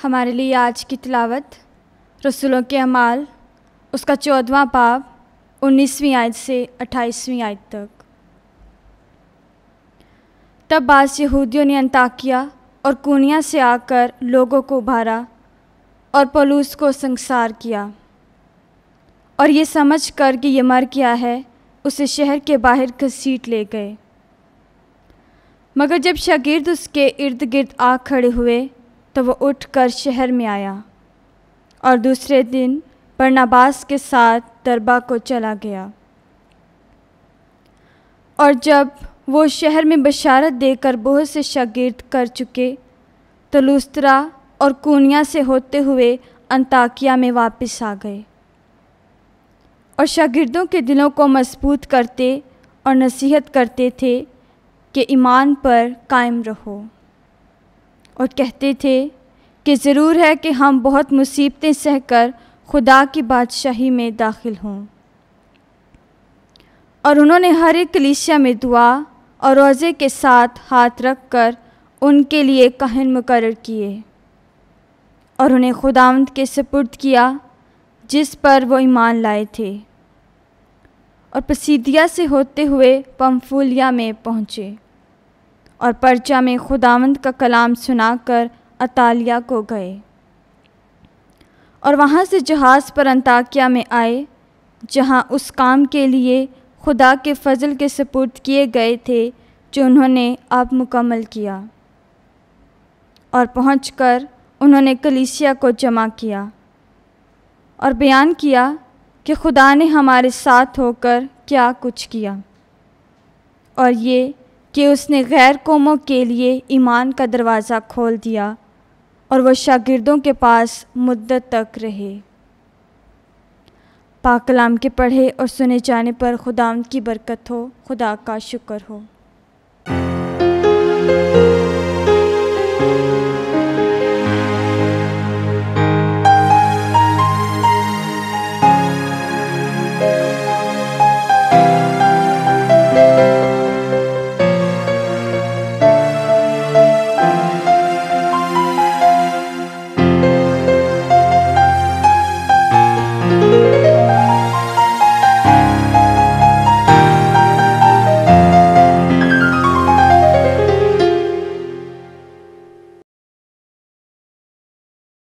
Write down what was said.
हमारे लिए आज की तिलावत रसूलों के अमाल उसका 14वां बाब 19वीं आयत से 28वीं आयत तक। तब बाज़ यहूदियों ने अंताकिया और कूनिया से आकर लोगों को उभारा और पौलुस को संसार किया और ये समझ कर कि ये मर गया है उसे शहर के बाहर घसीट ले गए। मगर जब शागिर्द उसके इर्द गिर्द आ खड़े हुए तो वो उठकर शहर में आया और दूसरे दिन बरनबास के साथ दरबा को चला गया। और जब वो शहर में बशारत देकर बहुत से शागिर्द कर चुके तो लुस्त्रा और कूनिया से होते हुए अंताकिया में वापस आ गए और शागिर्दों के दिलों को मजबूत करते और नसीहत करते थे कि ईमान पर कायम रहो और कहते थे कि ज़रूर है कि हम बहुत मुसीबतें सहकर खुदा की बादशाही में दाखिल हों। और उन्होंने हर एक कलीसिया में दुआ और रोज़े के साथ हाथ रख कर उनके लिए काहिन मुकर्रर किए और उन्हें खुदावंद के सुपुर्द किया जिस पर वो ईमान लाए थे, और पसीदिया से होते हुए पंफूलिया में पहुँचे और परचा में खुदावंद का कलाम सुनाकर अतालिया को गए और वहाँ से जहाज़ पर अंताकिया में आए जहाँ उस काम के लिए खुदा के फजल के सुपुर्द किए गए थे जो उन्होंने अब मुकम्मल किया। और पहुंचकर उन्होंने कलीसिया को जमा किया और बयान किया कि खुदा ने हमारे साथ होकर क्या कुछ किया और ये कि उसने गैर कौमों के लिए ईमान का दरवाज़ा खोल दिया और वह शागिर्दों के पास मुद्दत तक रहे। पाक कलाम के पढ़े और सुने जाने पर खुदावंद की बरकत हो। खुदा का शुक्र हो।